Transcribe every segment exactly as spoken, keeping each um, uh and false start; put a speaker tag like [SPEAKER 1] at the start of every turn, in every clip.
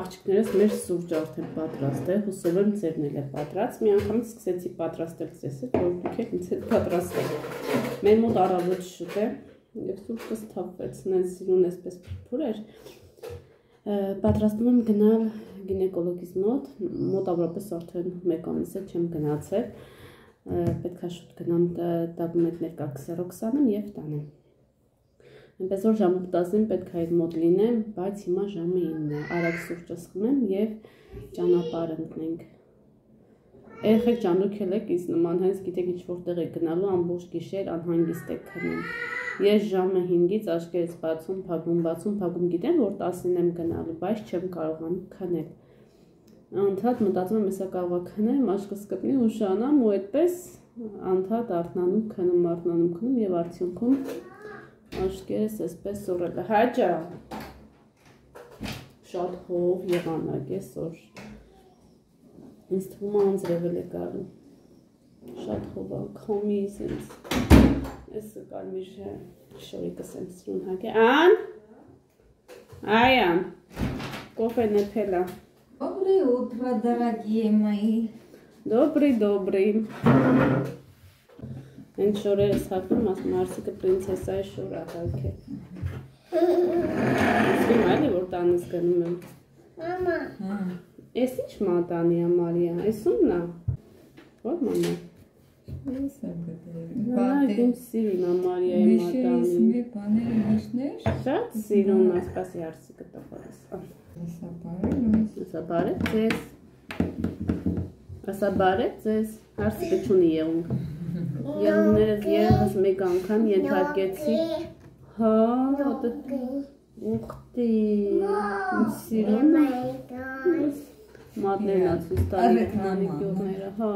[SPEAKER 1] Աղջիկներս մեր սուրճ արդեն պատրաստ է, հուսով եմ ձերն էլ է պատրաստ, մի անգամից սկսեցի պատրաստել ձեզ հետ, որ դուք եք ինձ հետ պատրաստեք։ Մեր մոտ առավոտ շուտ է, և սուրճս թափվեց, նենց սիրուն էսպես փրփուր էր, պատրաստում եմ գնալ գինեկոլոգիս մոտ, մոտավորապես արդեն մեկ ամիս է չեմ գնացել, պետք է շուտ գնամ դագմետներ կաքսերոքսանեմ և տանեմ։ Այնպես որ ժամը տասին պետք է այդ մոտ լինեմ, բայց հիմա ժամը ինն է, արագ սուրճս խմեմ և ճանապարհ ընկնենք։ Երեխեք ճանոք եք ինձ նման, հենց գիտեք ինչ որտեղ եք գնալու, ամբողջ գիշեր անհանգիստ եք քնում։ Ես ժամը հինգից աչքերս բացում, փակում, բացում, փակում, գիտեմ, որ տասին եմ գնալու, բայց չեմ կարողանում քնել։ Անդադ մտածում եմ, հեսա կարող է քնեմ, աչքս կպնի ու շանամ ու այդպես անդադ արթնանում, քնում, արթնանում, քնում և արդյունքում Աշկերս այսպես սորել է, հաճա, շատ հով եղանակ է սոր, ինձ թվում անձրևել է գալու, շատ հով է, կոմիս ինձ, եսը կարմիր շորիկս եմ սրուն հակ է, ան, այան, կոֆեն է պելա,
[SPEAKER 2] Доброе утро, дорогие мои.
[SPEAKER 1] Добрый, добрый. Են շորերս հակնում, ասում Արսիկը պրինցեսայի շոր աղակ է։ Իսկում այլի, որ տանս գնում եմ։ Մամա։ Ես ինչ մատանի է Մարիա, ես ումն է։ Որ մամա։
[SPEAKER 2] Ես եմ գտել։
[SPEAKER 1] Նայք իմ սիրուն է Մարիայի մատանի։
[SPEAKER 2] Միշի մի բաների միշներ։
[SPEAKER 1] Շատ սիրուն է, սպասի Արսիկը տղորես։
[SPEAKER 2] Ասա բարև,
[SPEAKER 1] ասա բարև ձեզ։ Ասա բարև ձեզ, Արսիկը չունի եղունք։ Եղուններս երևս մեկ անգամ ենթարկեցի, հա, ուղտի, սիրուն է, մատներն ացուս տարիք մանիկյուրները, հա,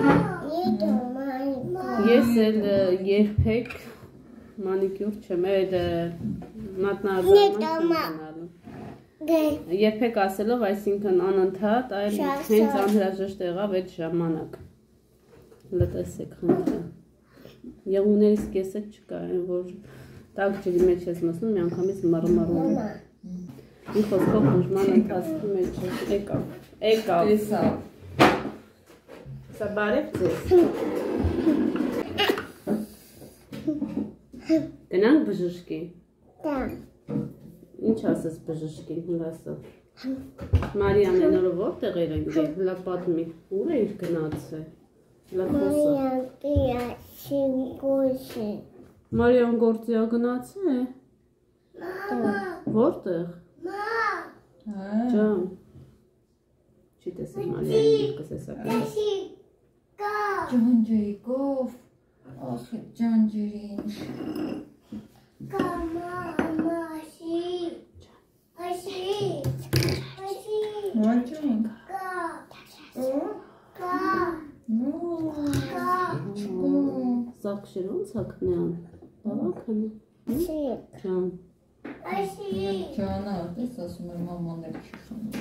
[SPEAKER 1] ես էլ երբեք մանիկյուր չեմ, էլ մատնարազարման չեմ գնալու, երբեք ասելով, այսինքն անընդհատ, այլ հենց անհրաժեշտ եղավ այդ ժամանակ, լտեսեք խնդրեմ, եղուններից կեսը չկա, որ տակ ջրի մեջ ես մսնում, մի անգամից մռմռում եմ, մի խոսքով բուժման ընթացքի մեջ եկավ, եկավ, սա բարև ձեզ, գնանք բժշկի, ինչ ասես բժշկին, հլասը, Մարիան են օրը որտեղ էր ընկել, հլա պատմի, ուր էր գնացել, Մարիան գործիա գնացել է, որտեղ, ջան, չի տեսել Մարիան երկս էսակը,
[SPEAKER 2] ջանջերիկով, ախ ջանջերին, Մանջանք,
[SPEAKER 1] Սաղքշեր ոնց հակնյան, բավակ հնի, ջան,
[SPEAKER 2] ջանա, տես ասում եմ մամաներ չի խմում,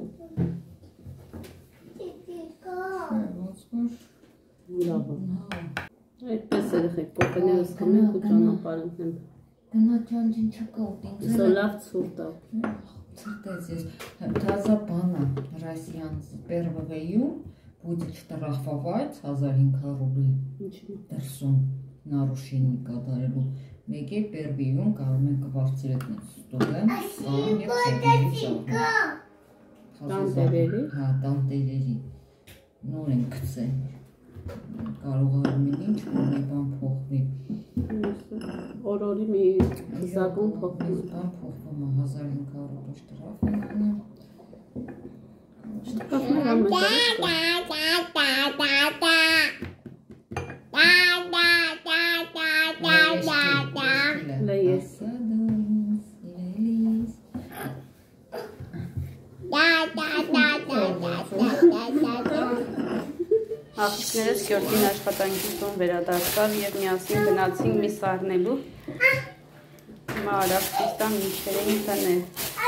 [SPEAKER 2] ոնց որ,
[SPEAKER 1] լավը, այդպես երեխեք, կոպեներս կմենք ու ճանապարհ ընկնեմ,
[SPEAKER 2] գնա ջանջին չկա ուտին,
[SPEAKER 1] սո լավ ցուրտ է,
[SPEAKER 2] Циртез есть. Таза бана россиян с первого июня будет штрафовать тысяча пятьсот рублей. Персон нарушений կատարելու. Մեկը первый июня կարող են կվարձրել ստուդեն, կամ եւ
[SPEAKER 1] տանտերերի,
[SPEAKER 2] հա, տանտերերի։ Նոր են գցել։ Կարող է մի ինչ մի բան փոխվի։
[SPEAKER 1] Օրորի մի զագոն փոխվի,
[SPEAKER 2] բան փոխվում է հազար հինգ հարյուր շտրաֆ ունի։
[SPEAKER 1] Շտրաֆներ ամենից։ Լայես։ Աղջիկներս Գյորգին աշխատանքի տուն վերադարձավ և միասին գնացինք մի սառնելու հիմա արավ ճիշտան միջեր էին տնել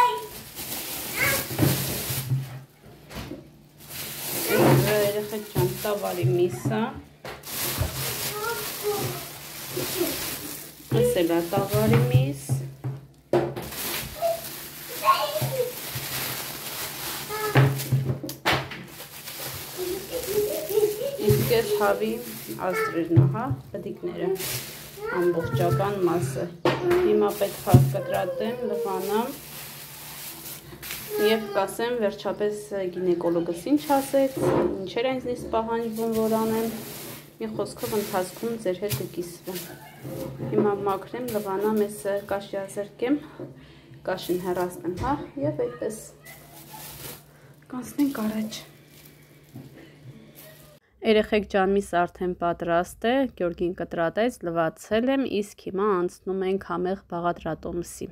[SPEAKER 1] երեխեք ջան տավարի միսա ասել է տավարի միս կես հավի ազդրերն է, հա, բդիկները, ամբողջական մասը։ Հիմա պետք է կտրատեմ, լվանամ և կասեմ վերջապես գինեկոլոգս ինչ ասեց, ինչեր է ինձնից պահանջվում որ անեմ, մի խոսքով ընթացքում ձեր հետ կկիսվեմ։ Հիմա մաքրեմ, լվանամ, ես կաշի ազերկեմ, կաշին հեռացնեմ, հա, և այդպես կանցնենք առաջ։ Երեխեք ջան, միս արդեն պատրաստ է, Գյորգին կտրատեց, լվացել եմ, իսկ հիմա անցնում ենք համեղ բաղադրատոմսի։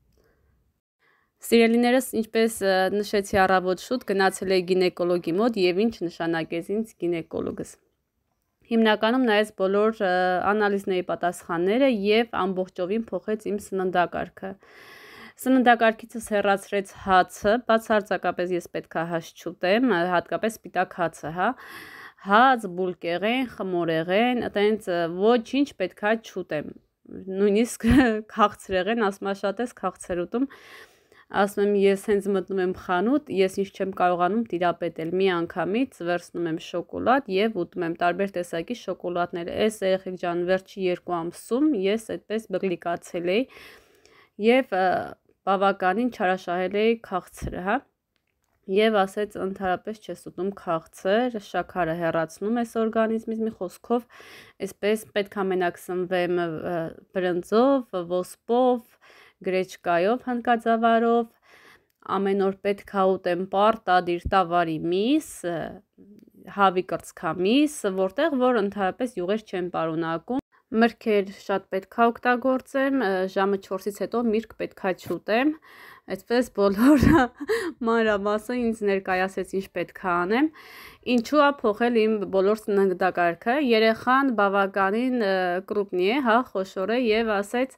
[SPEAKER 1] Սիրելիներս, ինչպես նշեցի առավոտ շուտ, գնացել էի գինեկոլոգի մոտ և ինչ նշանակեց ինձ գինեկոլոգս։ Հիմնականում նայեց բոլոր անալիզների պատասխանները և ամբողջովին փոխեց իմ սննդակարգը։ Սննդակարգիցս հեռացրեց հացը, բացարձակապես ես պետք է հաց չուտեմ, հատկապես սպիտակ հացը, հա, հաց, բուլկեղեն, խմորեղեն, այտենց ոչինչ պետք է չուտեմ։ Նույնիսկ քաղցրեղեն, ասում ա շատ ես քաղցր ուտում, ասում եմ ես հենց մտնում եմ խանութ, ես ինչ չեմ կարողանում տիրապետել, մի անգամից վերցնում եմ շոկոլադ և ուտում եմ տարբեր տեսակի շոկոլադներ։ Այս երեխեք ջան, վերջի երկու ամսում ես այդպես բղլիկացել էի և բավականին չարաշահել էի քաղցրը, հա, և ասեց ընդհանրապես չես ուտում քաղցր, շաքարը հեռացնում ես օրգանիզմից, մի խոսքով, այսպես պետք է մենակ սնվեմ բրնձով, ոսպով, գրեչկայով, հնդկածավարով, ամեն օր պետք է ուտեմ պարտադիր տավարի միս, հավի կրծքամիս, որտեղ որ ընդհանրապես յուղեր չեն պարունակում, մրգեր շատ պետք է օգտագործեմ, ժամը չորսից հետո միրգ պետք է չուտեմ, այսպես բոլոր մանրամասը ինձ ներկայացեց ինչ պետք է անեմ, ինչու է փոխել իմ բոլոր սննդակարգը, երեխան բավականին կրուպնի է, հա, խոշոր է և ասեց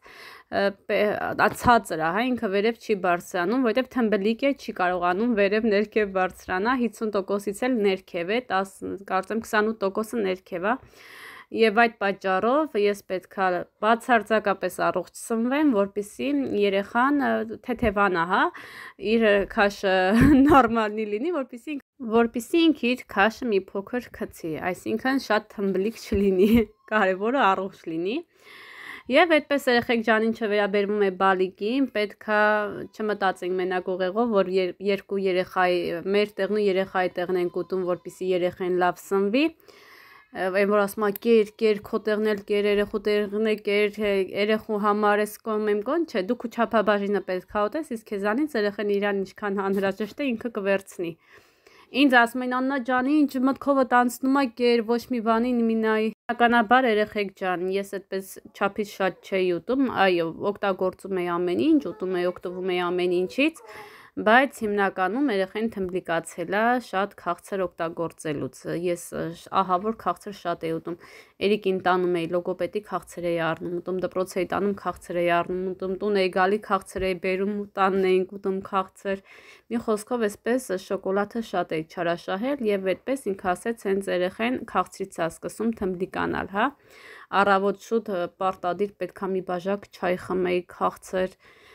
[SPEAKER 1] ցածր է, հա, ինքը վերև չի բարձրանում, որովհետև թմբլիկ է, չի կարողանում վերև ներքև բարձրանա, հիսուն տոկոսից էլ ներքև է, կարծեմ քսանութ տոկոսը ներքև է, և այդ պատճառով ես պետք է բացարձակապես առողջ սնվեմ, որպեսզի երեխան թեթևանա, հա, իր քաշը նորմալնի լինի, որպեսզի որպեսզի ինքը իր քաշը մի փոքր գցի, այսինքն շատ թմբլիկ չլինի, կարևորը առողջ լինի։ Եվ այդպես երեխեք ջան, ինչը վերաբերվում է բալիկին, պետք է չմտածենք մենակ ուղեղով, որ երկու երեխայի, մեր տեղն ու երեխայի տեղն ենք ուտում, որպեսզի երեխան լավ սնվի, այն որ ասում ա կեր, կեր, քո տեղն էլ կեր, երեխու տեղն է կեր, երեխու համար ես կոմ եմ կոն, չէ, դու քո չափաբաժինը պետք է ուտես, իսկ քեզանից երեխան իրան ինչքան անհրաժեշտ է ինքը կվերցնի։ Ինձ ասում են Աննա ջան, ինչ մտքովդ անցնում է կեր, ոչ մի բանին մի նայի։ Բնականաբար երեխեք ջան, ես այդպես չափից շատ չէի ուտում, այո, օգտագործում էի ամեն ինչ, ուտում էի, օգտվում էի ամեն ինչից, բայց հիմնականում երեխան թմբլիկացել է շատ քաղցր օգտագործելուց։ Ես ահա որ քաղցր շատ էի ուտում։ Երիկին տանում էի լոգոպեդի քաղցր էի առնում, ուտում դպրոց էի տանում քաղցր էի առնում, ուտում տուն էի գալի քաղցր էի բերում, տանն էինք ուտում քաղցր։ Մի խոսքով այսպես շոկոլադը շատ էի չարաշահել և այդպես ինքը ասեց հենց երեխան քաղցրից է սկսում թմբլիկանալ, հա։ Առավոտ շուտ պարտադիր պետք է մի բաժակ չայ խմեի քաղցր,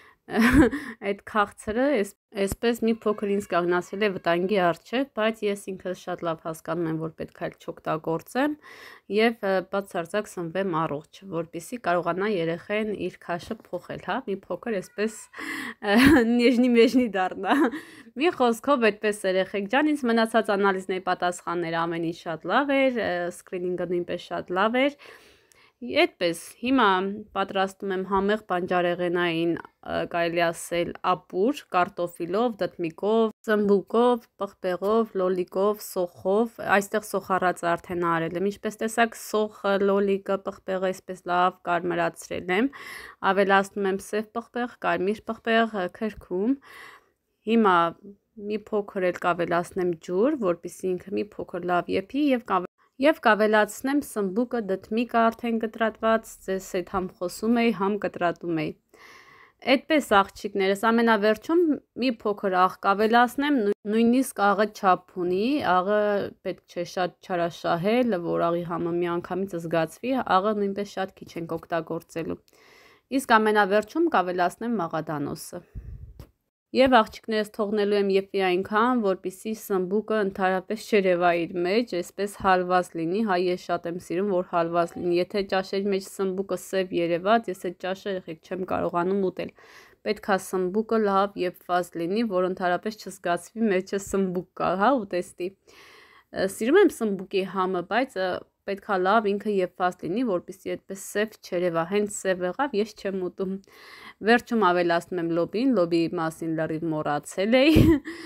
[SPEAKER 1] այդ քաղցրը այսպես մի փոքր ինձ կանգնացել է վտանգի առջև, բայց ես ինքս շատ լավ հասկանում եմ, որ պետք է չօգտագործեմ և բացարձակ սնվեմ առողջ, որպեսզի կարողանա երեխան իր քաշը փոխել, հա, մի փոքր այսպես նեժնի մեժնի դառնա։ Մի խոսքով այդպես երեխեք ջան, ինձ մնացած անալիզների պատասխանները ամեն ինչ շատ լավ էր, սկրինինգը նույնպես շատ լավ էր։ Այդպես, հիմա պատրաստում եմ համեղ բանջարեղենային, կարելի ասել ապուր, կարտոֆիլով, դդմիկով, ծմբուկով, պղպեղով, լոլիկով, սոխով, այստեղ սոխառածը արդեն արել եմ, ինչպես տեսակ սոխը, լոլիկը, պղպեղը այսպես լավ կարմրացրել եմ, ավելացնում եմ սև պղպեղ, կարմիր պղպեղ, քրքում, հիմա մի փոքր էլ կավելացնեմ ջուր, որպեսզի ինքը մի փոքր լավ եփի և Եվ կավելացնեմ սմբուկը, դդմիկը արդեն կտրատված, ձեզ հետ համ խոսում էի, համ կտրատում էի։ Այդպես աղջիկներս, ամենավերջում մի փոքր աղ կավելացնեմ, նույնիսկ աղը չափ ունի, աղը պետք չէ շատ չարաշահել, որ աղի համը մի անգամից զգացվի, աղը նույնպես շատ քիչ ենք օգտագործելու։ Իսկ ամենավերջում կավելացնեմ մաղադանոսը։ Եվ աղջիկներս թողնելու եմ եփի այնքան, որպեսզի սմբուկը ընդհանրապես չերևա իր մեջ, այսպես հալված լինի, հա ես շատ եմ սիրում, որ հալված լինի, եթե ճաշերի մեջ սմբուկը սև երևաց, ես այդ ճաշը եղեք չեմ կարողանում ուտել, պետք է սմբուկը լավ եփված լինի, որ ընդհանրապես չզգացվի մեջը սմբուկ կա, հա ուտեստի, սիրում եմ սմբուկի համը, բայց պետք է լավ ինքը եփված լինի, որպեսզի այդպես սև չերևա, հենց սև եղավ, ես չեմ ուտում։ Վերջում ավելացնում եմ լոբին, լոբի մասին լրիվ մոռացել էի։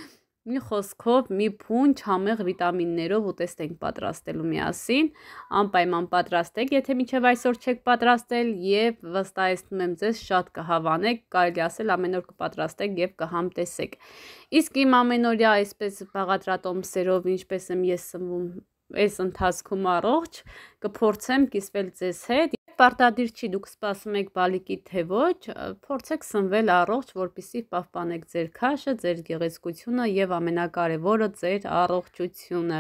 [SPEAKER 1] Մի խոսքով, մի փունջ համեղ վիտամիններով ուտեստ ենք պատրաստելու միասին, անպայման պատրաստեք, եթե մինչև այսօր չեք պատրաստել եւ վստահեցնում եմ ձեզ շատ կհավանեք, կարելի ասել ամեն օր կպատրաստեք եւ կհամտեսեք։ Իսկ իմ ամենօրյա այսպես բաղադրատոմսերով, ինչպես եմ ես սնվում այս ընթացքում առողջ, կփորձեմ կիսվել ձեզ հետ։ Պարտադիր չի դուք սպասում եք բալիկի թե ոչ, փորձեք սնվել առողջ, որպեսզի պահպանեք ձեր քաշը, ձեր գեղեցկությունը եւ ամենակարևորը ձեր առողջությունը։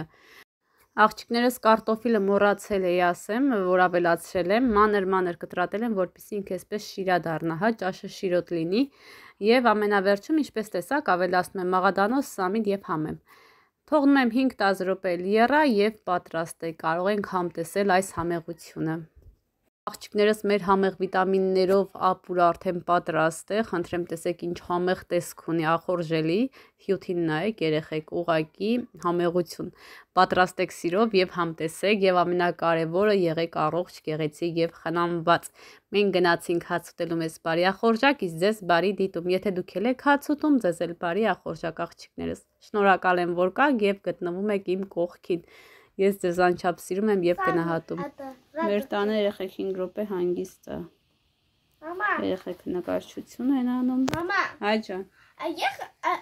[SPEAKER 1] Աղջիկներս կարտոֆիլը մոռացել էի ասեմ, որ ավելացրել եմ, մանր-մանր կտրատել եմ, որպեսզի ինքը այսպես շիրա դառնա, հա, ճաշը շիրոտ լինի, եւ ամենավերջում, ինչպես տեսակ, ավելացնում եմ մաղադանոց, սամին եւ համեմ։ Թողնում եմ հինգ-տասը րոպե լիեռա եւ պատրաստ է, կարող ենք համտեսել այս համեղությունը։ Աղջիկներս մեր համեղ վիտամիններով ապուրը արդեն պատրաստ է, խնդրեմ տեսեք ինչ համեղ տեսք ունի, ախորժելի, հյութին նայեք երեխեք, ուղակի համեղություն, պատրաստեք սիրով եւ համտեսեք եւ ամենակարևորը եղեք առողջ, գեղեցիկ եւ խնամված։ Մենք գնացինք հաց ուտելու մեզ բարի ախորժակ, իսկ ձեզ բարի դիտում, եթե դուք եք հաց ուտում, ձեզ էլ բարի ախորժակ աղջիկներս։ Շնորհակալ եմ, որ կաք եւ գտնվում եք իմ կողքին։ Ես ձեզ անչափ սիրում եմ եւ գնահատում։ Մեր տանը երեխեք հինգ րոպե հանգիստ է։
[SPEAKER 3] Մամա։
[SPEAKER 1] Երեխեք նկարչություն են անում։
[SPEAKER 3] Мама.
[SPEAKER 1] Այ ջան։
[SPEAKER 3] Аех,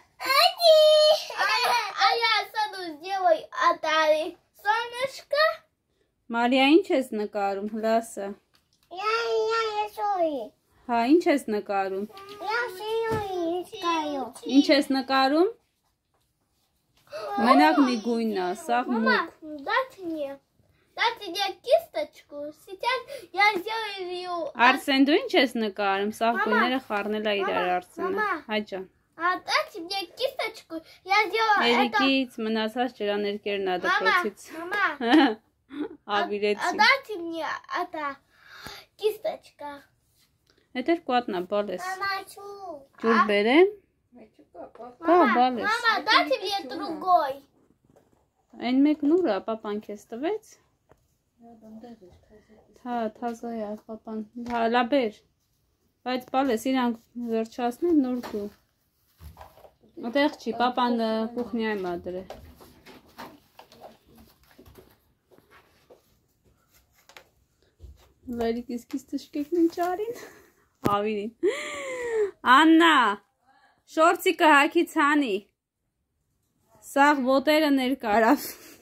[SPEAKER 3] Ади. А я саду сделай атари. Солнышко.
[SPEAKER 1] Մարիա, ինչ ես նկարում, հլասը։
[SPEAKER 3] Я я рисую.
[SPEAKER 1] Հա, ինչ ես նկարում։
[SPEAKER 3] Я рисую, искаю.
[SPEAKER 1] Ինչ ես ныкарում։ Մենակ մի գույնն է, սաղ մուկ։
[SPEAKER 3] Дайте мне. Дайте мне кисточку. Сейчас я сделаю.
[SPEAKER 1] Արսեն, դու ինչ ես նկարում, սաղ գույները խառնել է իրար Արսենը։ Հայ ջան։
[SPEAKER 3] А дайте мне кисточку. Я сделаю это.
[SPEAKER 1] Երիկից մնացած ջրաներկերն է դպրոցից։
[SPEAKER 3] Мама. А
[SPEAKER 1] Ավիրեցի։
[SPEAKER 3] дайте мне это кисточка.
[SPEAKER 1] Հետեր կուատնա բալես։
[SPEAKER 3] Мама, чу.
[SPEAKER 1] Ջուր բերեմ։ Կա բալես։
[SPEAKER 3] Мама, дайте мне другой.
[SPEAKER 1] Այն մեկն ուր է, պապան քեզ տվեց։ Հա, թազա է, պապան։ Հա, լա բեր։ Բայց բալես իրանք վերջացնեն նոր դու։ Այդեղ չի, պապան կուխնյայում է դրել։ Լարիկիս կիս տշկեքն ինչ արին։ Ավիրին։ Աննա, շորցիկը հակի ցանի։ Սաղ ոտերը ներկարավ։